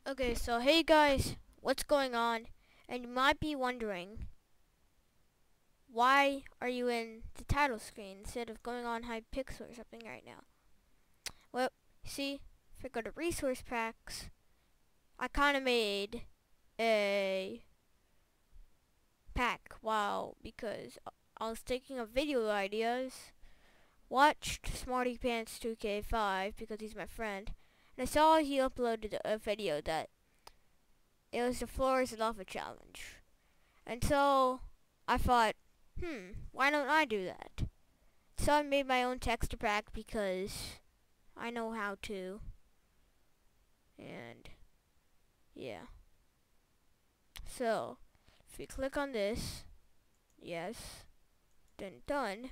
Okay, so hey guys, what's going on? And you might be wondering, why are you in the title screen instead of going on Hypixel or something right now? Well, see, if I go to resource packs, I kind of made a pack because I was thinking of video ideas, watched Smarty Pants 2K5 because he's my friend, and I saw he uploaded a video that it was the Floors Lava Challenge. And so I thought, why don't I do that? So I made my own texture pack because I know how to. And yeah. So if you click on this, yes, then done.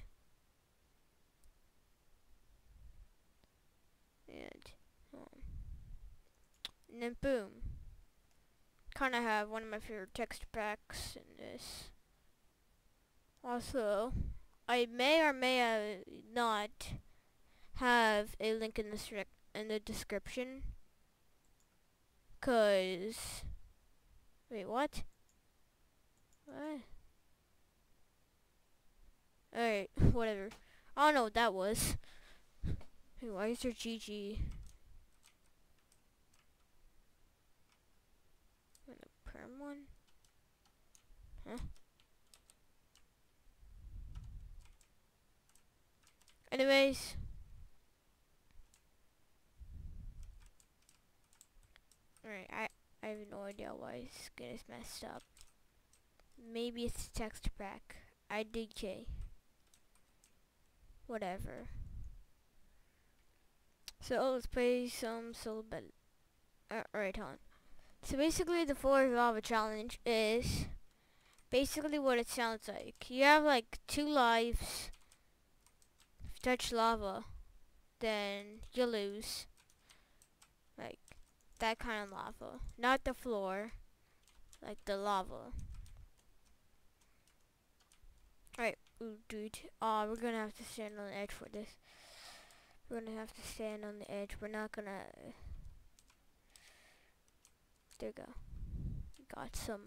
And, um, and then boom. Kinda have one of my favorite texture packs in this. Also, I may or may not have a link in the description. Cause wait, what? What? Alright, whatever. I don't know what that was. Hey, why is there GG? And a perm one? Huh? Anyways. Alright, I have no idea why skin is messed up. Maybe it's the texture pack. IDK. Whatever. So let's play some solo battle. Alright, hold on. So basically the Floor Lava Challenge is basically what it sounds like. You have like 2 lives. If you touch lava, then you lose. Like that kind of lava. Not the floor, like the lava. Alright, ooh, dude. We're gonna have to stand on the edge for this. We're gonna have to stand on the edge. We're not gonna... There we go. Got some...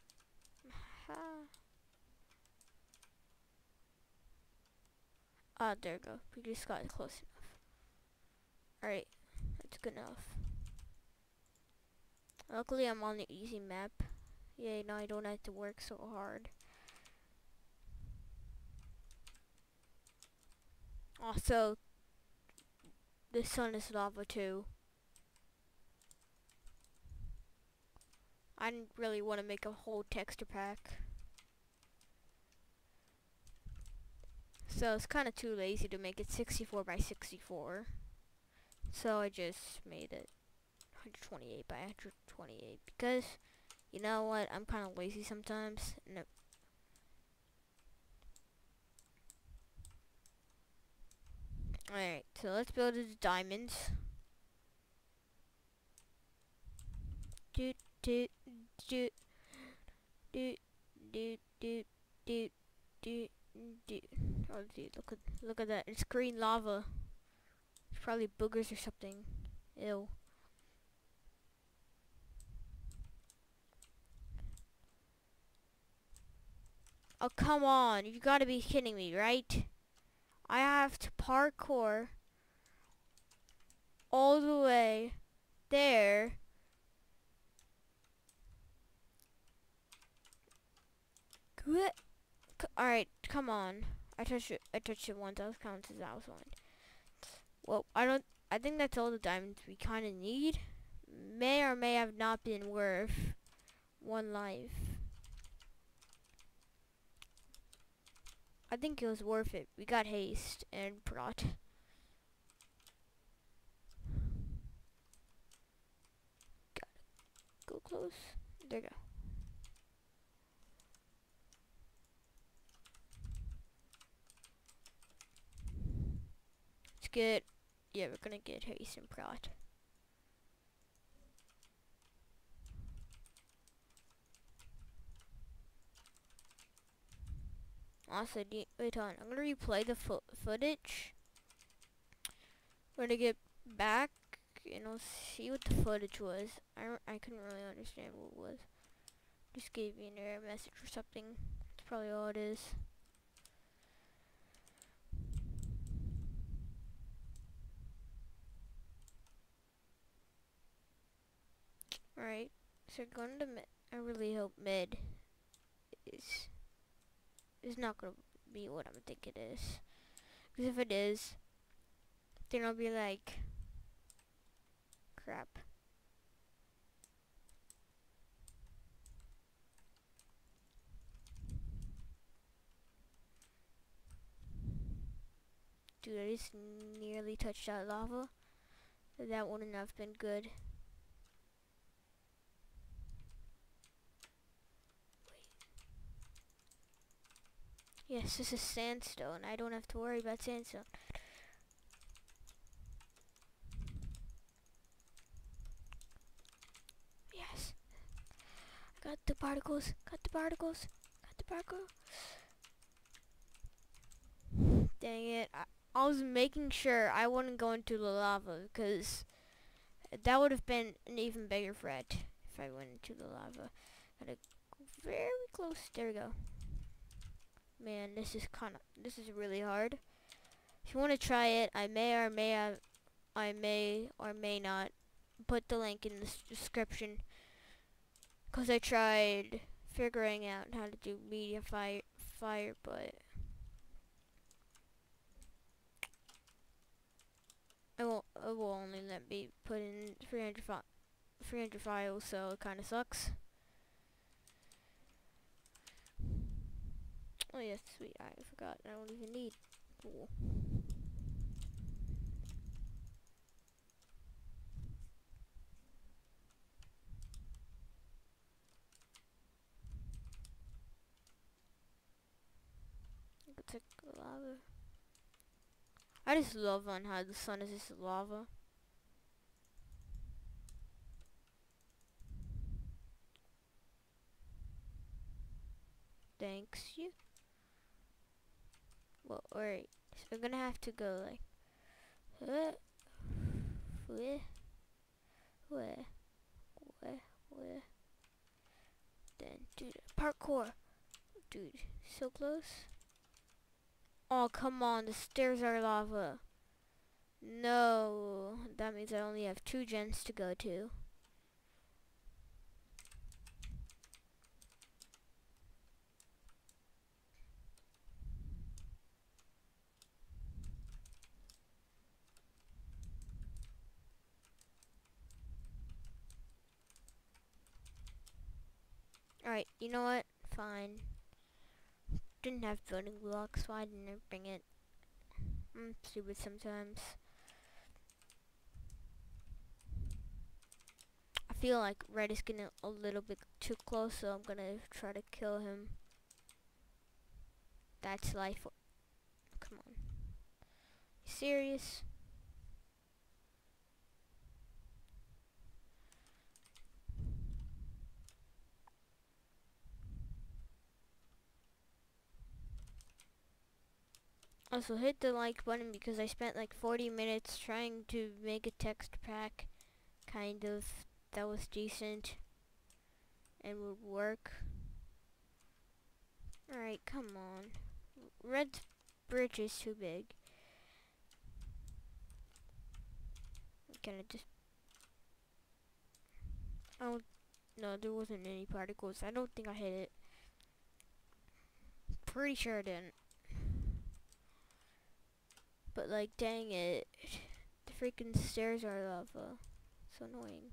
there we go. We just got close enough. Alright, that's good enough. Luckily, I'm on the easy map. Yay, now I don't have to work so hard. Also, the sun is lava too. I didn't really want to make a whole texture pack. So it's kind of too lazy to make it 64 by 64. So I just made it 128 by 128 because, you know what, I'm kind of lazy sometimes. No. Alright, so let's build the diamonds. Doot, doot, doot, doot, doot, doot, doot, doot, doot. Oh, dude, look at that. It's green lava. It's probably boogers or something. Ew. Oh, come on. You gotta be kidding me, right? I have to parkour all the way there. Alright, come on. I touched it once. That counts as that was one. Well, I think that's all the diamonds we kind of need. May or may have not been worth 1 life. I think it was worth it. We got haste and prot. Gotta go close. There you go. Let's get, yeah, we're gonna get haste and prot. Also, wait on. I'm gonna replay the footage. We're gonna get back see what the footage was. I couldn't really understand what it was. Just gave me an error message or something. That's probably all it is. Alright, so going to mid. I really hope mid is not gonna be what I'm thinking it is. Because if it is, then I'll be like, crap. Dude, I just nearly touched that lava. That wouldn't have been good. Yes, this is sandstone. I don't have to worry about sandstone. Yes. Got the particles. Got the particles. Got the particles. Dang it. I was making sure I wouldn't go into the lava because that would have been an even bigger threat if I went into the lava. Gotta go very close. There we go. Man, this is really hard. If you want to try it, I may or may not put the link in the description, because I tried figuring out how to do media fire, but it will only let me put in 300 files, so it kind of sucks. Oh yes, sweet. I forgot. I don't even need wool. I could take lava. I just love on how the sun is just lava. Thanks you. Well, alright. So we're gonna have to go like where, then dude, parkour. Dude, so close. Oh, come on, the stairs are lava. No, that means I only have 2 gens to go to. Alright, you know what? Fine. Didn't have building blocks, so I didn't bring it. I'm stupid sometimes. I feel like Red is getting a little bit too close, so I'm gonna try to kill him. That's life. Come on. You serious? Also hit the like button because I spent like 40 minutes trying to make a text pack, kind of, that was decent and would work. Alright, come on. Red's bridge is too big. Can I just... Oh, no, there wasn't any particles. I don't think I hit it. Pretty sure I didn't. But like, dang it. The freaking stairs are lava. So annoying.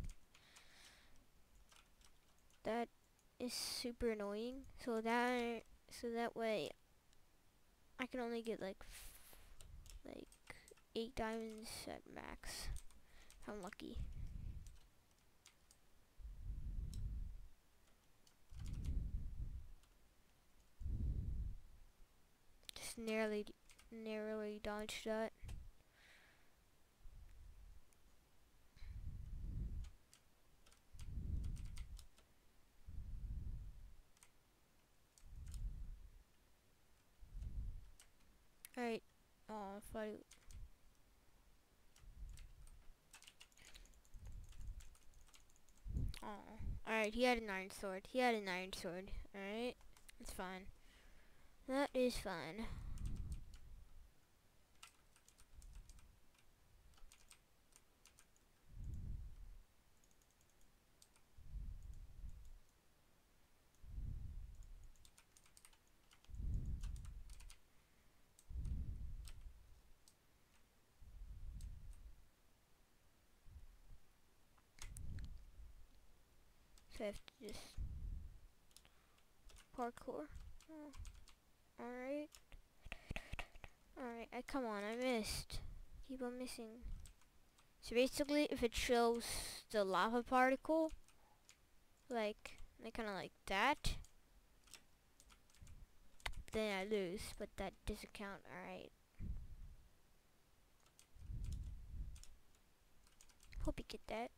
That is super annoying. So that way I can only get like 8 diamonds at max. If I'm lucky. Just narrowly dodged that. Alright. Oh, if I... Oh. Alright, he had an iron sword. He had an iron sword. Alright? It's fine. That is fine. So I have to just parkour. Oh. Alright. Alright, come on, I missed. Keep on missing. So basically, if it shows the lava particle, like kind of like that, then I lose, but that doesn't count. Alright. Hope you get that.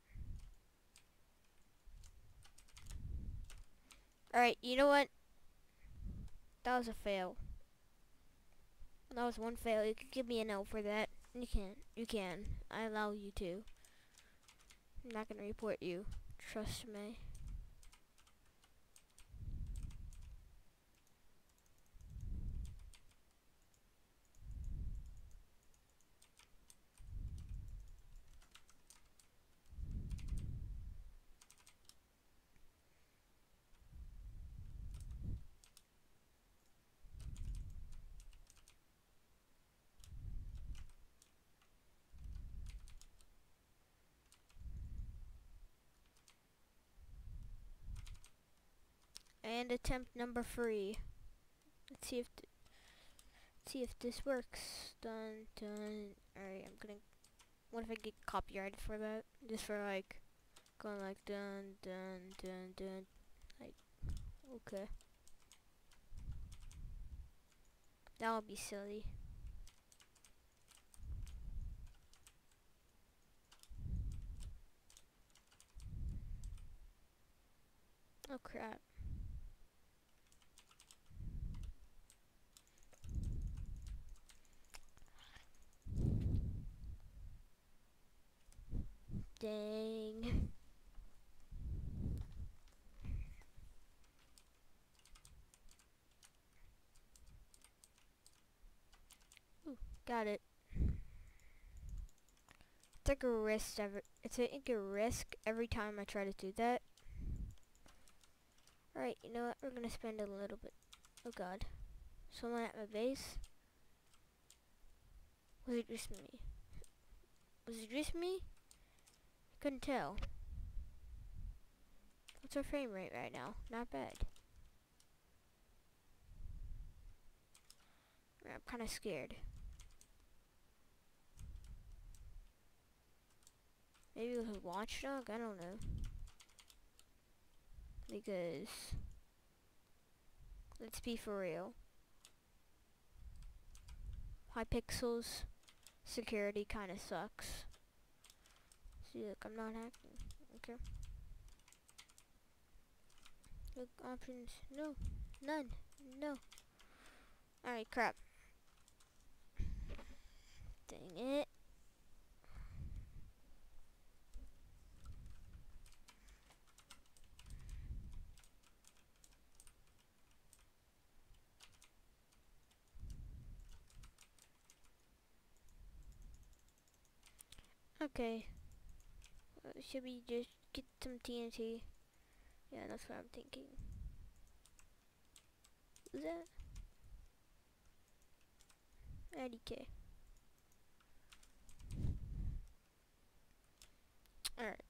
Alright, you know what? That was a fail. That was one fail. You could give me an L for that. You can. You can. I allow you to. I'm not gonna report you. Trust me. And attempt number 3. Let's see if this works. Dun dun. Alright, I'm gonna. What if I get copyrighted for that? Just for like going like dun dun dun dun. Like, okay. That would be silly. Oh crap. Dang. Ooh, got it. It's like a risk every time I try to do that. Alright, you know what? We're gonna spend a little bit. Oh god. Someone at my base? Was it just me? Was it just me? I couldn't tell. What's our frame rate right now? Not bad. I'm kind of scared. Maybe it was a watchdog? I don't know. Because, let's be for real. Hypixel's security kind of sucks. See, look, I'm not hacking. Okay. Look, options. No. None. No. Alright, crap. Dang it. Okay. Should we just get some TNT? Yeah, that's what I'm thinking. Who's that? IDK. Alright.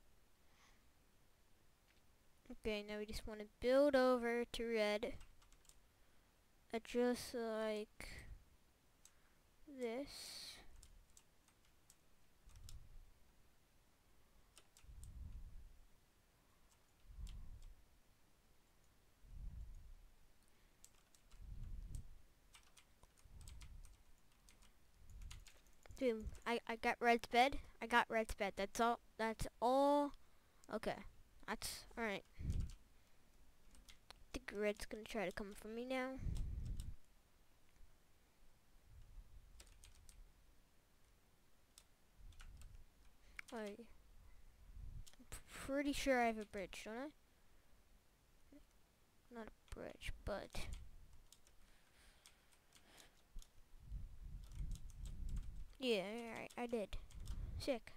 Okay, now we just want to build over to red. just like this. Boom. I got Red's bed. I got Red's bed. That's all. That's all. Okay. That's alright. I think Red's gonna try to come for me now. I'm pretty sure I have a bridge, don't I? Not a bridge, but... yeah, alright, I did. Sick.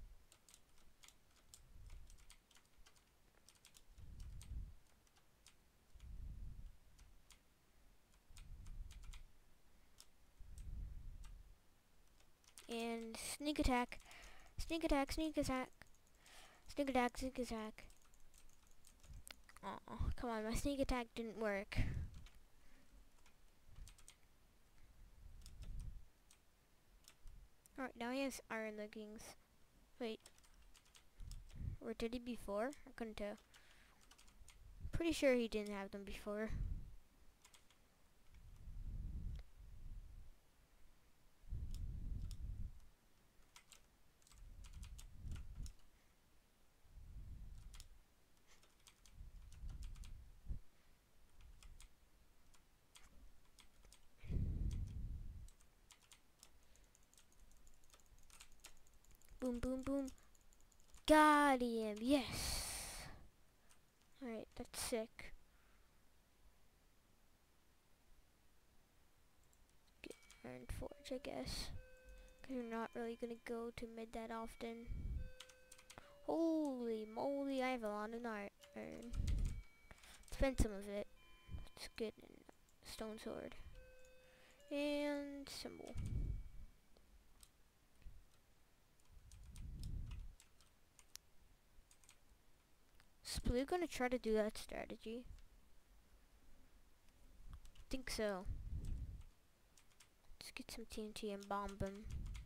And sneak attack. Sneak attack, sneak attack. Sneak attack, sneak attack. Oh, come on, my sneak attack didn't work. Alright, now he has iron leggings. Wait. Or did he before? I couldn't tell. Pretty sure he didn't have them before. Boom, boom, boom. Got him. Yes. Alright, that's sick. Get Iron Forge, I guess. Because you're not really going to go to mid that often. Holy moly, I have a lot of iron. Spend some of it. It's good. Stone sword. And symbol. Is Blue gonna try to do that strategy? Think so. Let's get some TNT and bomb him.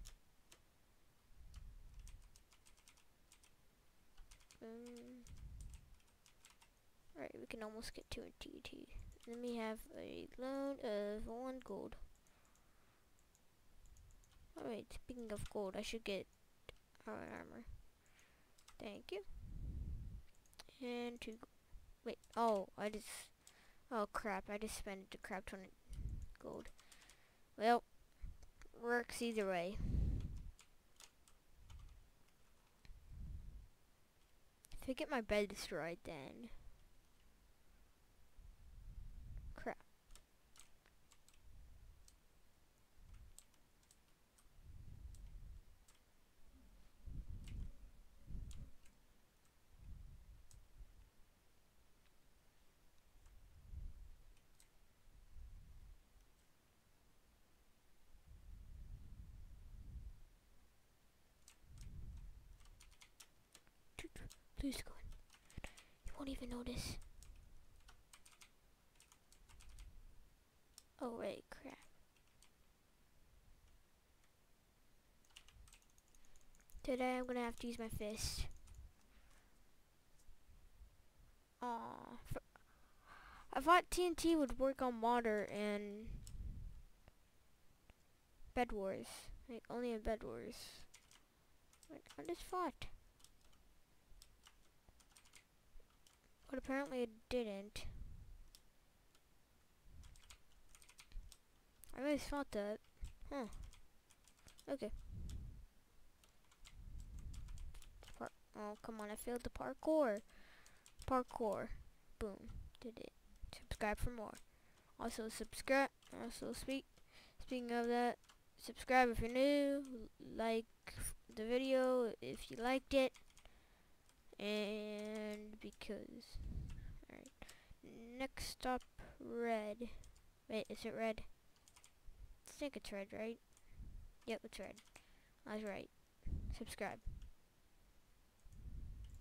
Alright, we can almost get to a TNT. Let me have a load of 1 gold. Alright, speaking of gold, I should get armor. Thank you. And 2 wait, oh crap, I just spent a crap ton of gold. Well, works either way. If I get my bed destroyed, then crap. Please go in. You won't even notice. Oh wait, crap. Today I'm gonna have to use my fist. Aw. I thought TNT would work on water and Bed Wars. Like, only in Bed Wars. Like, I just thought. But apparently it didn't. I always thought that. Huh. Okay. Oh, come on, I failed the parkour. Parkour. Boom. Did it. Subscribe for more. Also, speaking of that, subscribe if you're new. Like the video if you liked it. And because... alright. Next up, red. Wait, is it red? I think it's red, right? Yep, it's red. I was right. Subscribe.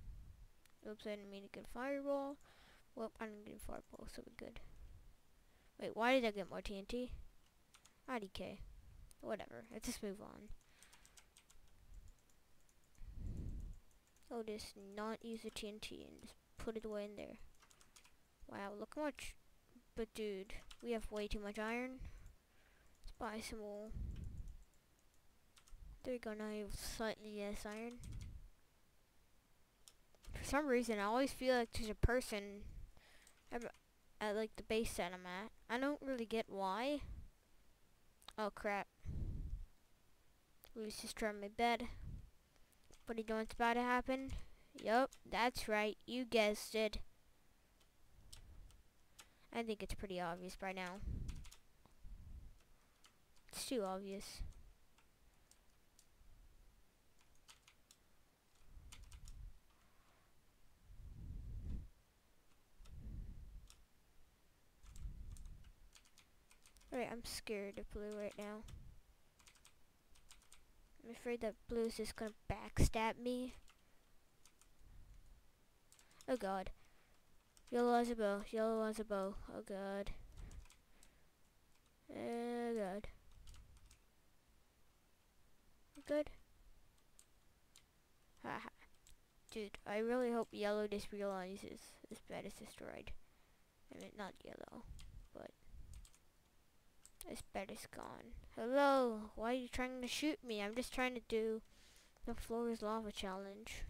Oops, I didn't mean to get fireball. Well, I didn't get fireball, so we're good. Wait, why did I get more TNT? IDK. Whatever. Let's just move on. I'll just not use the TNT and just put it away in there. Wow, look how much. But dude, we have way too much iron. Let's buy some wool. There you go, now you have slightly less iron. For some reason, I always feel like there's a person at like the base that I'm at. I don't really get why. Oh crap. Luis destroyed my bed. But you know what's about to happen? Yup, that's right, you guessed it. I think it's pretty obvious by now. It's too obvious. Alright, I'm scared of blue right now. I'm afraid that blue is just gonna backstab me. Oh god. Yellow has a bow. Yellow has a bow. Oh god. Oh god. Good. Haha. Dude, I really hope yellow just realizes this bed is destroyed. I mean, not yellow, but this bed is gone. Hello, why are you trying to shoot me? I'm just trying to do the floor is lava challenge.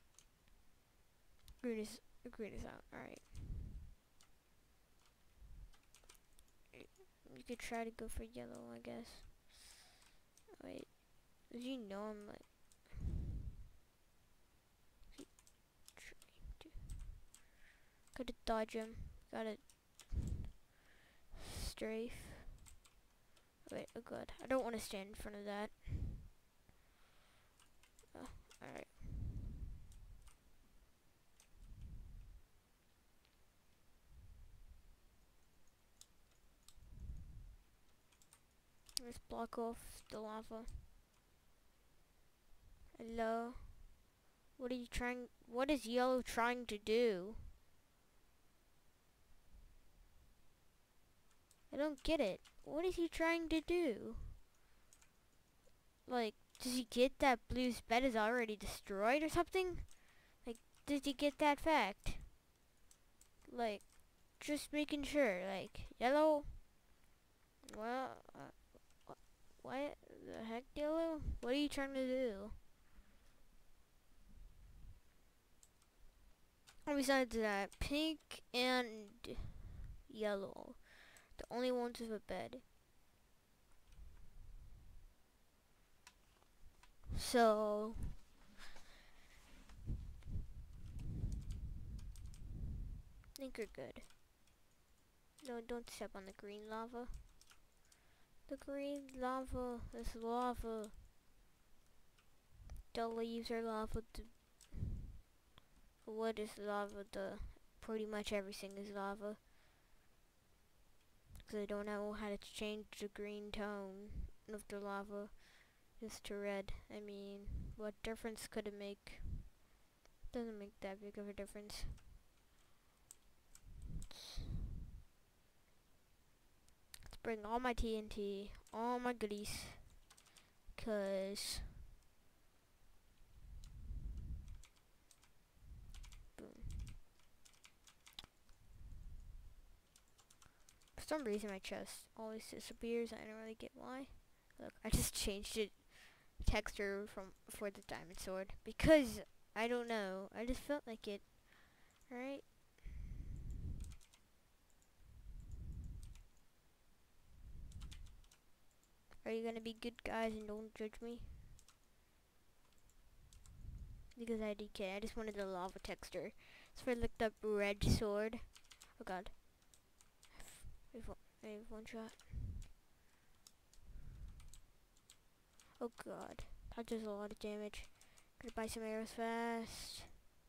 Green is out. Alright. You could try to go for yellow, I guess. Wait, as you know, I'm like gotta dodge him. Gotta strafe. Wait, oh god. I don't want to stand in front of that. Oh, alright. Let's block off the lava. Hello? What is yellow trying to do? I don't get it. What is he trying to do? Like, does he get that blue's bed is already destroyed or something? Like, did he get that fact? Like, just making sure. Like, yellow? Well, what the heck, yellow? What are you trying to do? And besides that, pink and yellow, the only ones with a bed. So, I think you're good. No, don't step on the green lava. The green lava is lava. The leaves are lava. The wood is lava. Pretty much everything is lava. Because I don't know how to change the green tone of the lava just to red. I mean, what difference could it make? Doesn't make that big of a difference. Let's bring all my TNT, all my goodies, cause boom. For some reason my chest always disappears. I don't really get why. Look, I just changed it texture for the diamond sword because I don't know. I just felt like it. Alright. Are you gonna be good guys and don't judge me? Because I DK. I just wanted the lava texture. So I looked up red sword. Oh god. I have one shot. Oh god. That does a lot of damage. Gotta buy some arrows fast.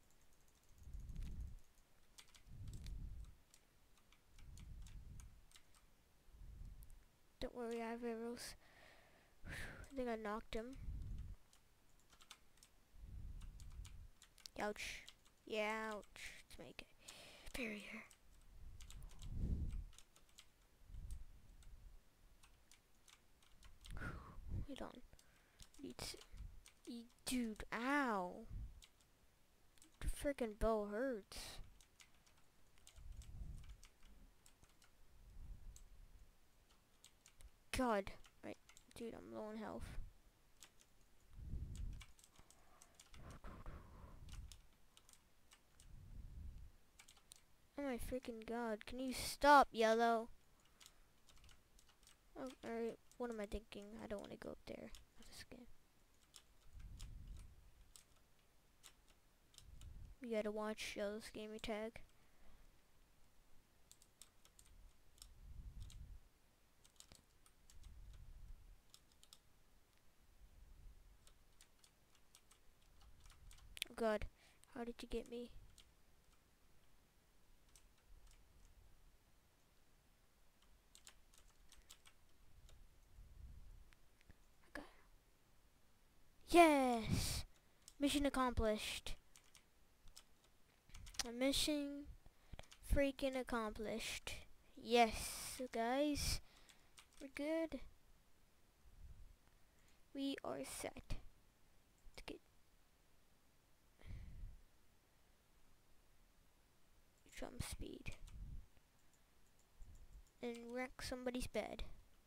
Don't worry, I have arrows. I think I knocked him. Ouch. Yeah, ouch. Let's make it barrier. Hold on. Dude, ow. The freaking bow hurts. God. Right. Dude, I'm low on health. Oh my freaking god. Can you stop, yellow? Oh, alright. What am I thinking? I don't want to go up there. This game. You gotta watch yellow's gamer tag. Oh god. How did you get me? Okay. Yes! Mission accomplished. A mission freaking accomplished. Yes, guys. We're good. We are set to get jump speed and wreck somebody's bed.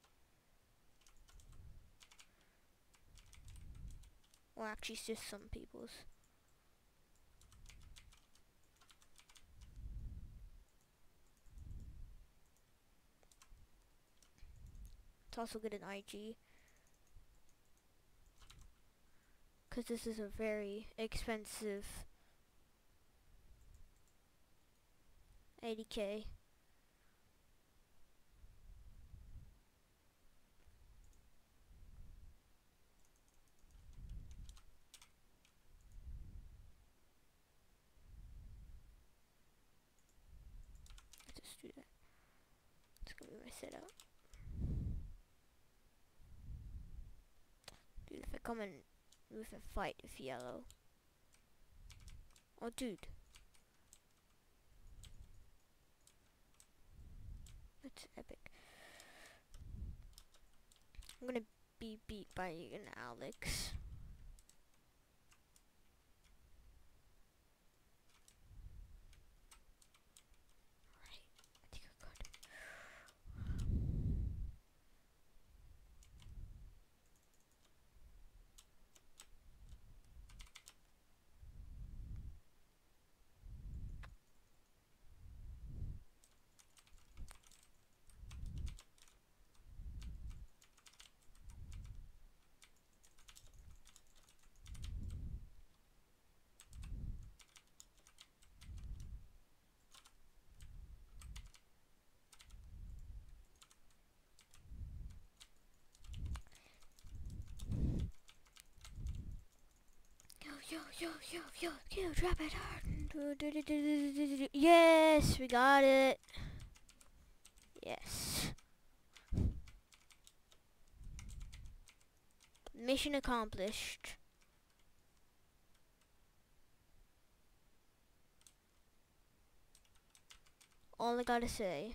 Or actually, it's just some people's. Let's also get an IG. Because this is a very expensive 80K. Let's just do that. It's gonna be my setup. Dude, if I come in with a fight with yellow. Oh, dude. That's epic. I'm gonna be beat by an Alex. Alright, I think I got it. Yo, drop it hard. Yes, we got it. Yes. Mission accomplished. All I gotta say.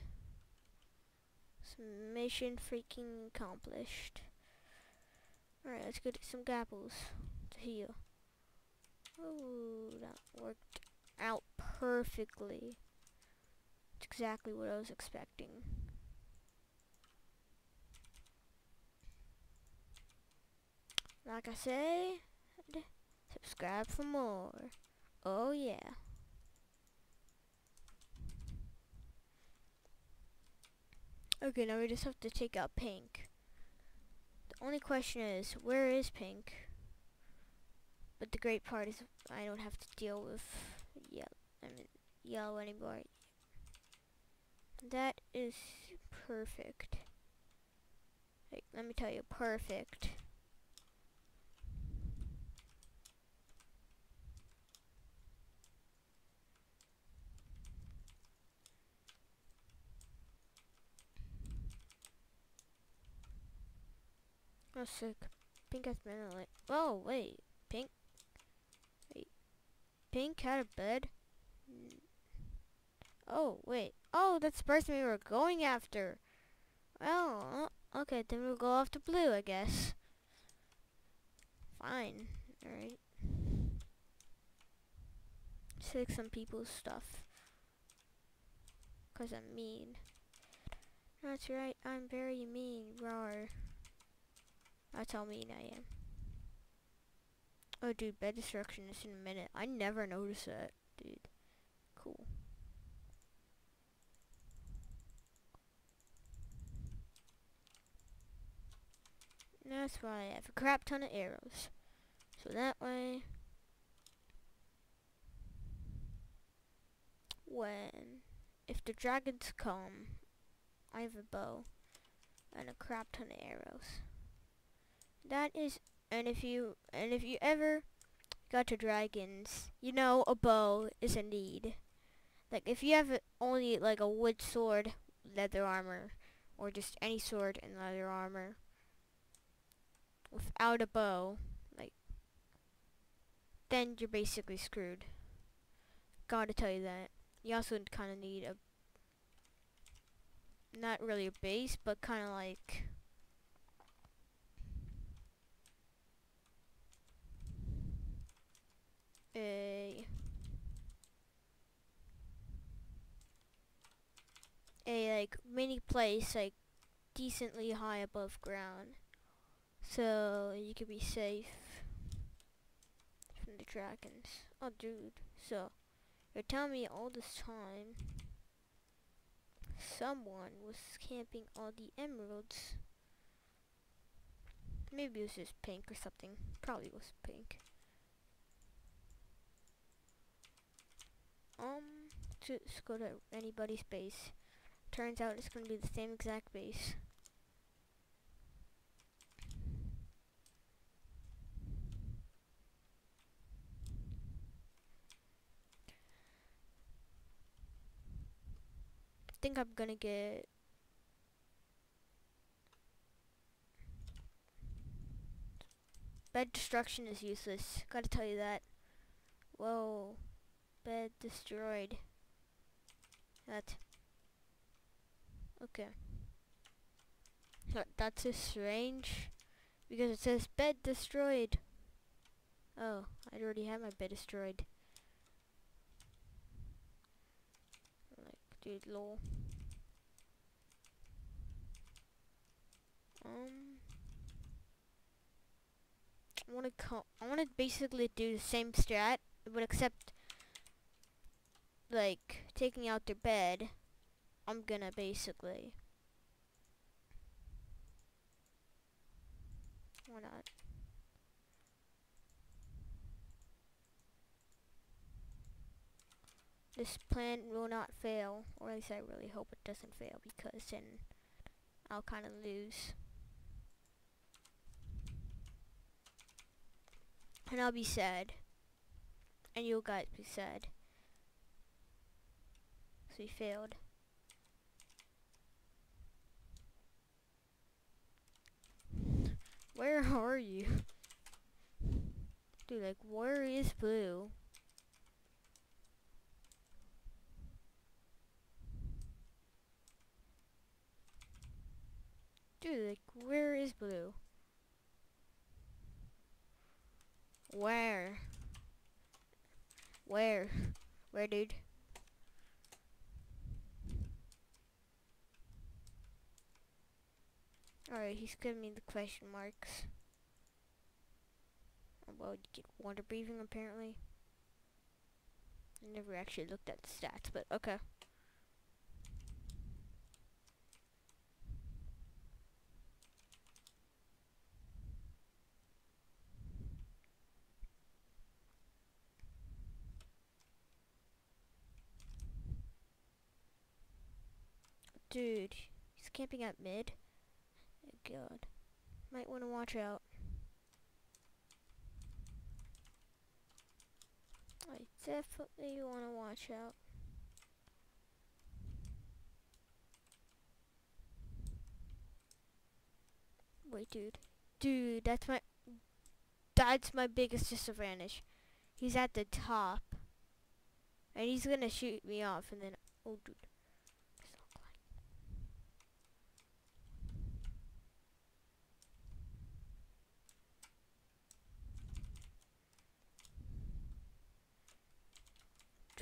Mission freaking accomplished. Alright, let's get some gapples to heal. Oh, that worked out perfectly. It's exactly what I was expecting. Like I said, subscribe for more. Oh yeah. Okay, now we just have to take out Pink. The only question is, where is Pink? But the great part is I don't have to deal with yellow anymore. That is perfect. Like, let me tell you, perfect. Oh, sick. Pink has been like, oh wait, Pink. Wait, Pink had a bed. Oh wait. Oh, that's the person we were going after. Oh, okay, then we'll go after Blue, I guess. fine. Alright. Take some people's stuff. 'Cause I'm mean. That's right, I'm very mean. Roar. That's how mean I am. Oh, dude, bed destruction is in a minute. I never noticed that, dude. Cool. And that's why I have a crap ton of arrows. So that way, if the dragons come, I have a bow and a crap ton of arrows. That is, and if you ever got to dragons, you know a bow is a need. Like if you have only like a wood sword, leather armor, or just any sword and leather armor, without a bow, like, then you're basically screwed. Gotta tell you that. You also kind of need not really a base, but kind of like a like mini place, like decently high above ground, so you could be safe from the dragons. Oh, dude. So you're telling me all this time someone was camping all the emeralds? Maybe it was just pink or something. Probably was pink. Just go to anybody's base. Turns out it's gonna be the same exact base. I think I'm gonna get bed destruction is useless. Gotta tell you that. Whoa. Bed destroyed. Okay. That's just strange. Because it says bed destroyed. Oh, I already have my bed destroyed. Like, dude, lol. I wanna basically do the same strat, but except like taking out their bed. I'm gonna basically, why not? This plan will not fail, or at least I really hope it doesn't fail, because then I'll kind of lose. And I'll be sad. And you guys be sad. So we failed. Where are you? Dude, like, where is Blue? Dude, like, where is Blue? Where? Where? Where, dude? Alright, he's giving me the question marks. Well, you get water breathing, apparently. I never actually looked at the stats, but okay. Dude, he's camping at mid. Oh god. Might want to watch out. I definitely want to watch out. Wait, dude. Dude, that's my biggest disadvantage. He's at the top. And he's gonna shoot me off, and then, oh dude.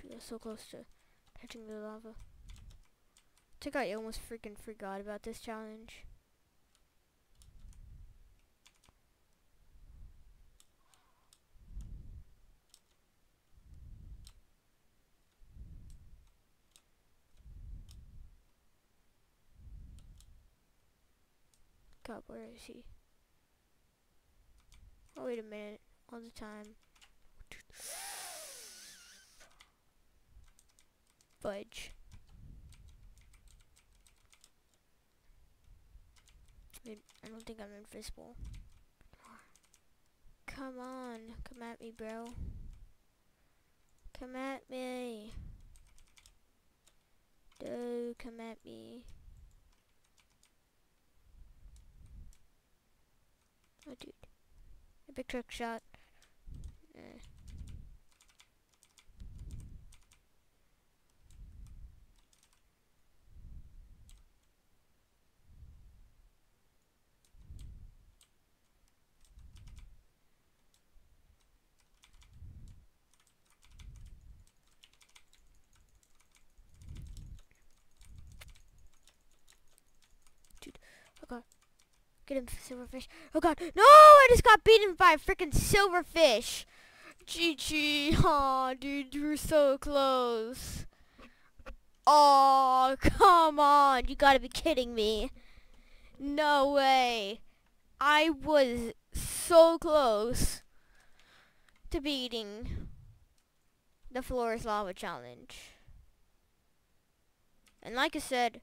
Dude, that's so close to touching the lava. I think I almost freaking forgot about this challenge. God, where is he? Oh, wait a minute. All the time. Fudge. Wait, I don't think I'm invisible. Come on. Come at me, bro. Come at me. Dude, come at me. Oh, dude. A big trick shot. Eh. Dude. Oh god. Get him, silverfish. Oh god. No! I just got beaten by a freaking silverfish. GG. Aw, dude, you were so close. Oh, come on. You gotta be kidding me. No way. I was so close to beating the Floor is Lava challenge. And like I said,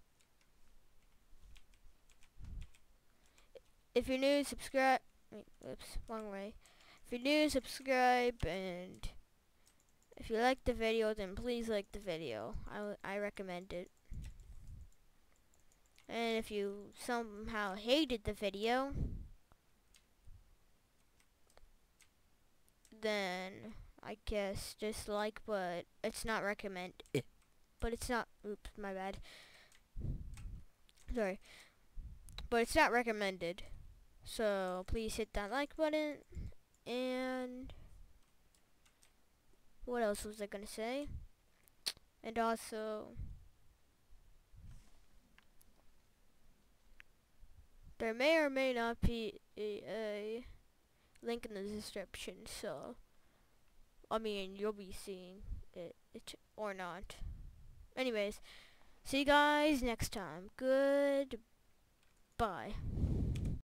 if you're new, subscribe. Wait, oops, wrong way. If you're new, subscribe, and if you like the video, then please like the video. I recommend it. And if you somehow hated the video, then I guess dislike, but it's not recommended. But it's not, oops, my bad. Sorry. But it's not recommended. So please hit that like button. And what else was I gonna say? And also, there may or may not be a link in the description, so I mean you'll be seeing it or not. Anyways, see you guys next time. Goodbye.